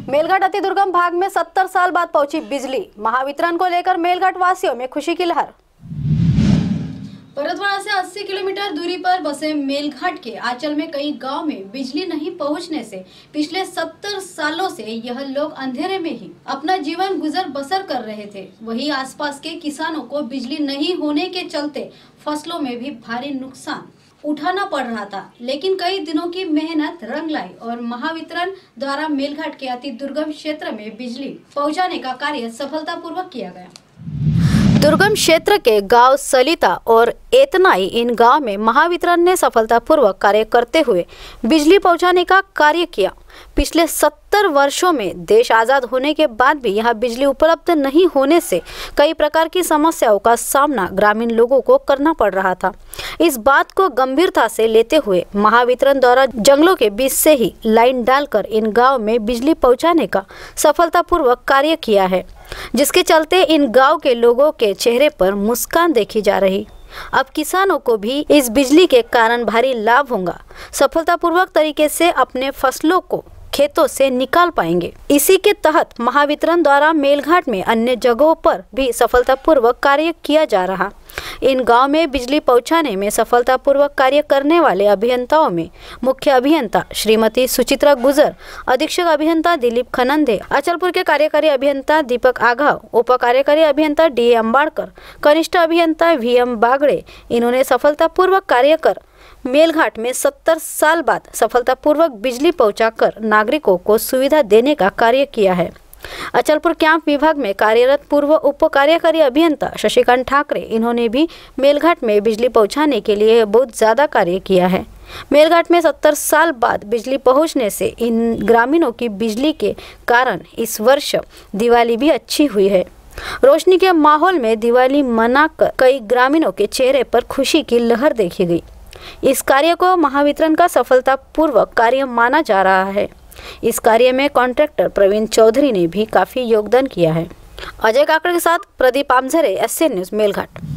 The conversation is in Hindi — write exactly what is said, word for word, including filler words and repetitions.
मेलघाट अति दुर्गम भाग में सत्तर साल बाद पहुंची बिजली। महावितरण को लेकर मेलघाट वासियों में खुशी की लहर। परतवाड़ा से अस्सी किलोमीटर दूरी पर बसे मेलघाट के आंचल में कई गांव में बिजली नहीं पहुंचने से पिछले सत्तर सालों से यह लोग अंधेरे में ही अपना जीवन गुजर बसर कर रहे थे। वहीं आसपास के किसानों को बिजली नहीं होने के चलते फसलों में भी भारी नुकसान उठाना पड़ रहा था, लेकिन कई दिनों की मेहनत रंग लाई और महावितरण द्वारा मेलघाट के अति दुर्गम क्षेत्र में बिजली पहुंचाने का कार्य सफलतापूर्वक किया गया। दुर्गम क्षेत्र के गांव सलिता और एतनाई, इन गांव में महावितरण ने सफलतापूर्वक कार्य करते हुए बिजली पहुंचाने का कार्य किया। पिछले सत्तर वर्षों में देश आजाद होने के बाद भी यहां बिजली उपलब्ध नहीं होने से कई प्रकार की समस्याओं का सामना ग्रामीण लोगों को करना पड़ रहा था। इस बात को गंभीरता से लेते हुए महावितरण द्वारा जंगलों के बीच से ही लाइन डालकर इन गांव में बिजली पहुंचाने का सफलतापूर्वक कार्य किया है, जिसके चलते इन गांव के लोगों के चेहरे पर मुस्कान देखी जा रही। अब किसानों को भी इस बिजली के कारण भारी लाभ होगा। सफलतापूर्वक तरीके से अपने फसलों को खेतों से निकाल पाएंगे। इसी के तहत महावितरण द्वारा मेलघाट में अन्य जगहों पर भी सफलतापूर्वक कार्य किया जा रहा। इन गांव में बिजली पहुंचाने में सफलतापूर्वक कार्य करने वाले अभियंताओं में मुख्य अभियंता श्रीमती सुचित्रा गुजर, अधीक्षक अभियंता दिलीप खनंदे, अचलपुर के कार्यकारी अभियंता दीपक आघाव, उप कार्यकारी अभियंता डी ए अम्बाड़कर, कनिष्ठ अभियंता वी एम बागड़े, इन्होंने सफलतापूर्वक कार्य कर मेलघाट में सत्तर साल बाद सफलतापूर्वक बिजली पहुंचाकर नागरिकों को सुविधा देने का कार्य किया है। अचलपुर कैंप विभाग में कार्यरत पूर्व उप कार्यकारी अभियंता शशिकांत ठाकरे, इन्होंने भी मेलघाट में बिजली पहुंचाने के लिए बहुत ज़्यादा कार्य किया है। मेलघाट में सत्तर साल बाद बिजली पहुंचने से इन ग्रामीणों की बिजली के कारण इस वर्ष दिवाली भी अच्छी हुई है। रोशनी के माहौल में दिवाली मनाकर कई ग्रामीणों के चेहरे पर खुशी की लहर देखी गई। इस कार्य को महावितरण का सफलतापूर्वक कार्य माना जा रहा है। इस कार्य में कॉन्ट्रैक्टर प्रवीण चौधरी ने भी काफी योगदान किया है। अजय काकड़ के साथ Pradeep Amjhare, S N news, Melghat.